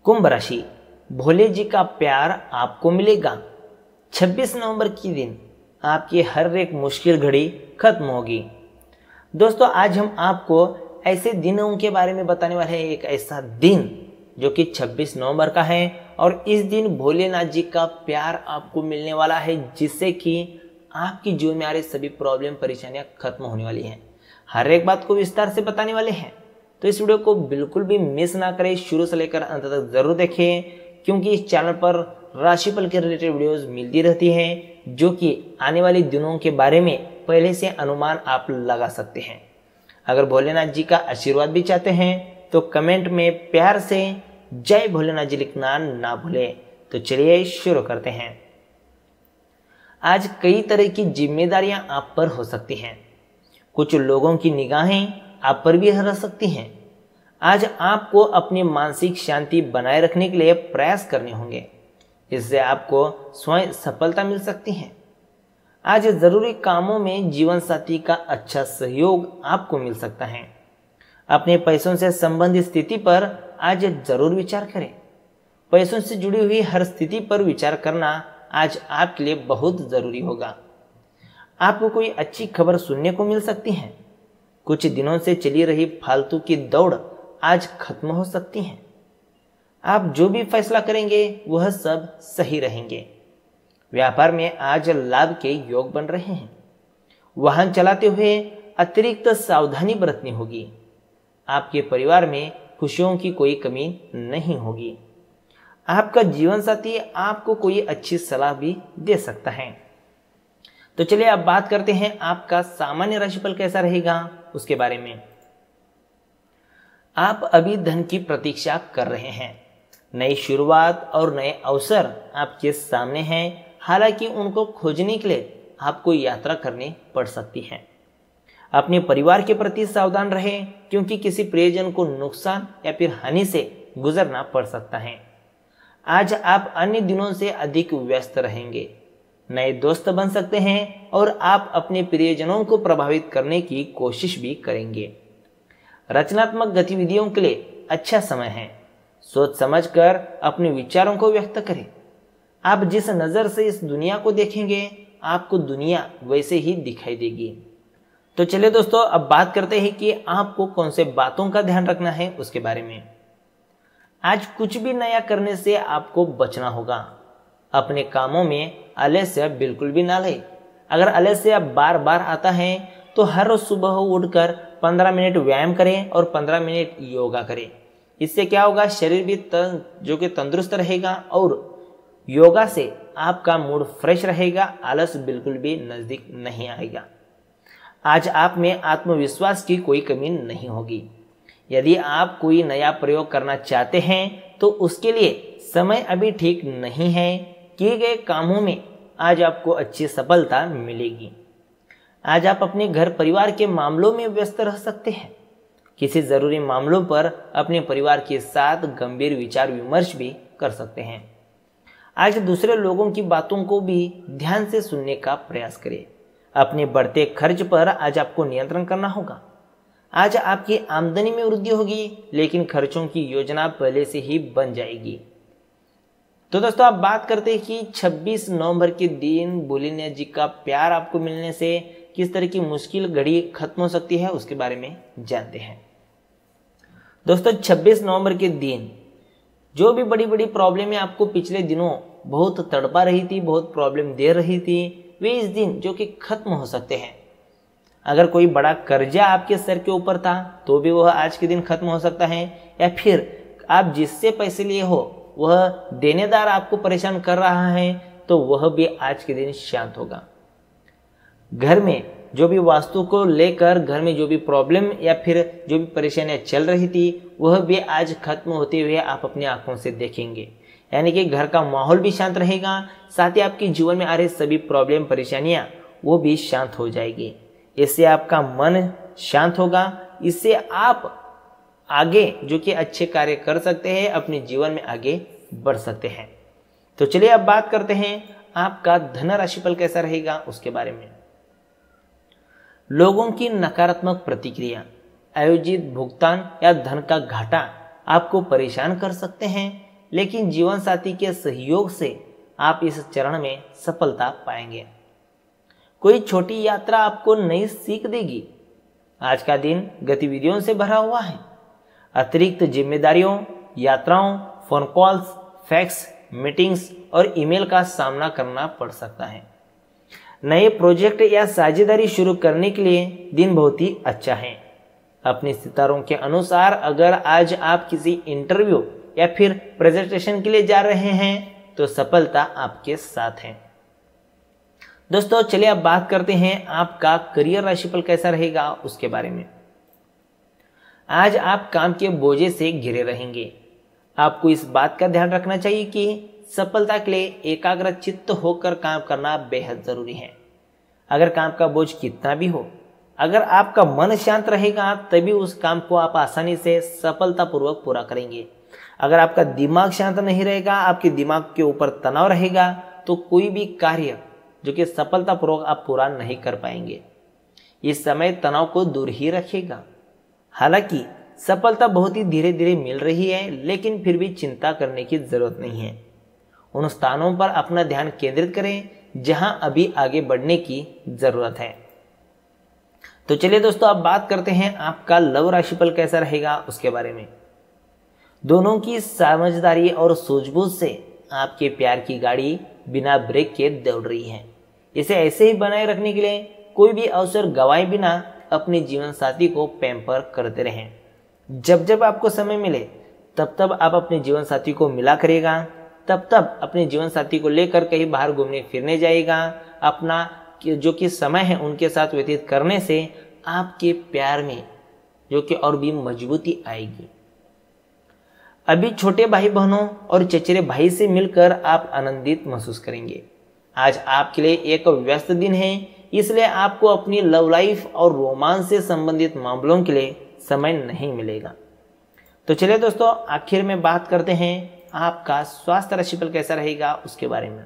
कुंभ राशि, भोले जी का प्यार आपको मिलेगा। 26 नवंबर के दिन आपकी हर एक मुश्किल घड़ी खत्म होगी। दोस्तों, आज हम आपको ऐसे दिनों के बारे में बताने वाले हैं, एक ऐसा दिन जो कि 26 नवंबर का है और इस दिन भोलेनाथ जी का प्यार आपको मिलने वाला है, जिससे कि आपकी जीवन में आ रही सभी प्रॉब्लम परेशानियां खत्म होने वाली हैं। हर एक बात को विस्तार से बताने वाले हैं, तो इस वीडियो को बिल्कुल भी मिस ना करें, शुरू से लेकर अंत तक जरूर देखें, क्योंकि इस चैनल पर राशिफल के रिलेटेड वीडियोस मिलती रहती हैं, जो कि आने वाले दिनों के बारे में पहले से अनुमान आप लगा सकते हैं। अगर भोलेनाथ जी का आशीर्वाद भी चाहते हैं तो कमेंट में प्यार से जय भोलेनाथ जी लिखना ना भूलें। तो चलिए शुरू करते हैं। आज कई तरह की जिम्मेदारियां आप पर हो सकती हैं। कुछ लोगों की निगाहें आप पर भी रह सकती हैं। आज आपको अपनी मानसिक शांति बनाए रखने के लिए प्रयास करने होंगे, इससे आपको स्वयं सफलता मिल सकती है। आज जरूरी कामों में जीवन साथी का अच्छा सहयोग आपको मिल सकता है। अपने पैसों से संबंधित स्थिति पर आज जरूर विचार करें। पैसों से जुड़ी हुई हर स्थिति पर विचार करना आज आपके लिए बहुत जरूरी होगा। आपको कोई अच्छी खबर सुनने को मिल सकती है। कुछ दिनों से चली रही फालतू की दौड़ आज खत्म हो सकती है। आप जो भी फैसला करेंगे वह सब सही रहेंगे। व्यापार में आज लाभ के योग बन रहे हैं। वाहन चलाते हुए अतिरिक्त सावधानी बरतनी होगी। आपके परिवार में खुशियों की कोई कमी नहीं होगी। आपका जीवन साथी आपको कोई अच्छी सलाह भी दे सकता है। तो चलिए अब बात करते हैं आपका सामान्य राशिफल कैसा रहेगा उसके बारे में। आप अभी धन की प्रतीक्षा कर रहे हैं। नई शुरुआत और नए अवसर आपके सामने हैं। हालांकि उनको खोजने के लिए आपको यात्रा करनी पड़ सकती है। अपने परिवार के प्रति सावधान रहें, क्योंकि किसी प्रियजन को नुकसान या फिर हानि से गुजरना पड़ सकता है। आज आप अन्य दिनों से अधिक व्यस्त रहेंगे। नए दोस्त बन सकते हैं और आप अपने प्रियजनों को प्रभावित करने की कोशिश भी करेंगे। रचनात्मक गतिविधियों के लिए अच्छा समय है। सोच समझकर अपने विचारों को व्यक्त करें। आप जिस नजर से इस दुनिया को देखेंगे, आपको दुनिया वैसे ही दिखाई देगी। तो चलिए दोस्तों, अब बात करते हैं कि आपको कौन से बातों का ध्यान रखना है उसके बारे में। आज कुछ भी नया करने से आपको बचना होगा। अपने कामों में आलस्य बिल्कुल भी ना लें। अगर आलस्य बार बार आता है तो हर रोज सुबह उठकर 15 मिनट व्यायाम करें और 15 मिनट योगा करें। इससे क्या होगा, शरीर भी जो कि तंदुरुस्त रहेगा और योगा से आपका मूड फ्रेश रहेगा। आलस बिल्कुल भी नजदीक नहीं आएगा। आज आप में आत्मविश्वास की कोई कमी नहीं होगी। यदि आप कोई नया प्रयोग करना चाहते हैं तो उसके लिए समय अभी ठीक नहीं है। किए गए कामों में आज आपको अच्छी सफलता मिलेगी। आज आप अपने घर परिवार के मामलों में व्यस्त रह सकते हैं। किसी जरूरी मामलों पर अपने परिवार के साथ गंभीर विचार विमर्श भी कर सकते हैं। आज दूसरे लोगों की बातों को भी ध्यान से सुनने का प्रयास करें। अपने बढ़ते खर्च पर आज आपको नियंत्रण करना होगा। आज आपकी आमदनी में वृद्धि होगी, लेकिन खर्चों की योजना पहले से ही बन जाएगी। तो दोस्तों, आप बात करते हैं कि 26 नवंबर के दिन भोलेनाथ जी का प्यार आपको मिलने से किस तरह की मुश्किल घड़ी खत्म हो सकती है उसके बारे में जानते हैं। दोस्तों, 26 नवंबर के दिन जो भी बड़ी बड़ी प्रॉब्लम आपको पिछले दिनों बहुत तड़पा रही थी, बहुत प्रॉब्लम दे रही थी, वे इस दिन जो कि खत्म हो सकते हैं। अगर कोई बड़ा कर्जा आपके सर के ऊपर था तो भी वह आज के दिन खत्म हो सकता है, या फिर आप जिससे पैसे लिए हो वह देनेदार आपको परेशान कर रहा है तो वह भी आज के दिन शांत होगा। घर में जो भी वास्तु को लेकर घर में जो भी प्रॉब्लम या फिर जो भी परेशानियां चल रही थी वह भी आज खत्म होते हुए आप अपनी आंखों से देखेंगे। यानी कि घर का माहौल भी शांत रहेगा, साथ ही आपके जीवन में आ रही सभी प्रॉब्लम परेशानियां वो भी शांत हो जाएगी। इससे आपका मन शांत होगा। इससे आप आगे जो कि अच्छे कार्य कर सकते हैं, अपने जीवन में आगे बढ़ सकते हैं। तो चलिए अब बात करते हैं आपका धन राशिफल कैसा रहेगा उसके बारे में। लोगों की नकारात्मक प्रतिक्रिया, आयोजित भुगतान या धन का घाटा आपको परेशान कर सकते हैं। लेकिन जीवन साथी के सहयोग से आप इस चरण में सफलता पाएंगे। कोई छोटी यात्रा आपको नई सीख देगी। आज का दिन गतिविधियों से भरा हुआ है। अतिरिक्त जिम्मेदारियों, यात्राओं, फोन कॉल्स, फैक्स, मीटिंग्स और ईमेल का सामना करना पड़ सकता है। नए प्रोजेक्ट या साझेदारी शुरू करने के लिए दिन बहुत ही अच्छा है। अपने सितारों के अनुसार अगर आज आप किसी इंटरव्यू या फिर प्रेजेंटेशन के लिए जा रहे हैं तो सफलता आपके साथ है। दोस्तों चलिए अब बात करते हैं आपका करियर राशिफल कैसा रहेगा उसके बारे में। आज आप काम के बोझे से घिरे रहेंगे। आपको इस बात का ध्यान रखना चाहिए कि सफलता के लिए एकाग्रचित्त होकर काम करना बेहद जरूरी है। अगर काम का बोझ कितना भी हो, अगर आपका मन शांत रहेगा तभी उस काम को आप आसानी से सफलतापूर्वक पूरा करेंगे। अगर आपका दिमाग शांत नहीं रहेगा, आपके दिमाग के ऊपर तनाव रहेगा, तो कोई भी कार्य जो कि सफलतापूर्वक आप पूरा नहीं कर पाएंगे। इस समय तनाव को दूर ही रखिएगा। हालांकि सफलता बहुत ही धीरे धीरे मिल रही है, लेकिन फिर भी चिंता करने की जरूरत नहीं है। उन स्थानों पर अपना ध्यान केंद्रित करें जहां अभी आगे बढ़ने की जरूरत है। तो चलिए दोस्तों अब बात करते हैं आपका लव राशिफल कैसा रहेगा उसके बारे में। दोनों की समझदारी और सूझबूझ से आपके प्यार की गाड़ी बिना ब्रेक के दौड़ रही है। इसे ऐसे ही बनाए रखने के लिए कोई भी अवसर गंवाए बिना अपने जीवन साथी को पैम्पर करते रहें। जब जब आपको समय मिले तब तब आप अपने जीवन साथी को मिला करिएगा, तब तब अपने जीवन साथी को लेकर कहीं बाहर घूमने फिरने जाइएगा। अपना जो कि समय है उनके साथ व्यतीत करने से आपके प्यार में जो कि और भी मजबूती आएगी। अभी छोटे भाई बहनों और चचेरे भाई से मिलकर आप आनंदित महसूस करेंगे। आज आपके लिए एक व्यस्त दिन है, इसलिए आपको अपनी लव लाइफ और रोमांस से संबंधित मामलों के लिए समय नहीं मिलेगा। तो चलिए दोस्तों आखिर में बात करते हैं आपका स्वास्थ्य राशिफल कैसा रहेगा उसके बारे में।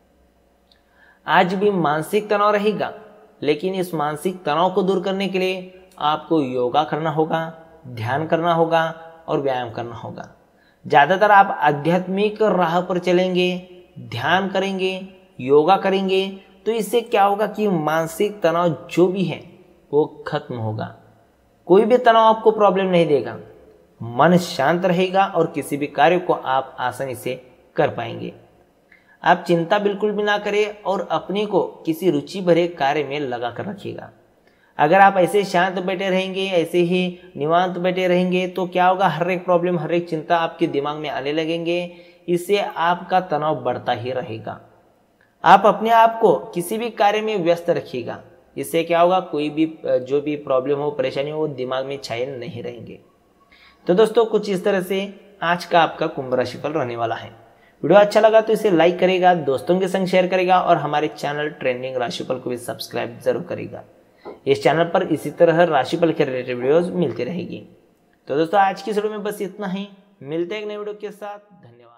आज भी मानसिक तनाव रहेगा, लेकिन इस मानसिक तनाव को दूर करने के लिए आपको योगा करना होगा, ध्यान करना होगा और व्यायाम करना होगा। ज्यादातर आप आध्यात्मिक राह पर चलेंगे, ध्यान करेंगे, योगा करेंगे, तो इससे क्या होगा कि मानसिक तनाव जो भी है वो खत्म होगा। कोई भी तनाव आपको प्रॉब्लम नहीं देगा। मन शांत रहेगा और किसी भी कार्य को आप आसानी से कर पाएंगे। आप चिंता बिल्कुल भी ना करें और अपने को किसी रुचि भरे कार्य में लगा कर रखिएगा। अगर आप ऐसे शांत बैठे रहेंगे, ऐसे ही निवांत बैठे रहेंगे, तो क्या होगा, हर एक प्रॉब्लम, हर एक चिंता आपके दिमाग में आने लगेंगे। इससे आपका तनाव बढ़ता ही रहेगा। आप अपने आप को किसी भी कार्य में व्यस्त रखिएगा। इससे क्या होगा, कोई भी जो भी प्रॉब्लम हो, परेशानी हो, वो दिमाग में छाए नहीं रहेंगे। तो दोस्तों कुछ इस तरह से आज का आपका कुंभ राशिफल रहने वाला है। वीडियो अच्छा लगा तो इसे लाइक करेगा, दोस्तों के संग शेयर करेगा और हमारे चैनल ट्रेंडिंग राशिफल को भी सब्सक्राइब जरूर करेगा। इस चैनल पर इसी तरह राशिफल के रिलेटेड वीडियोस मिलती रहेगी। तो दोस्तों आज की वीडियो में बस इतना ही। मिलते हैं एक नए वीडियो के साथ। धन्यवाद।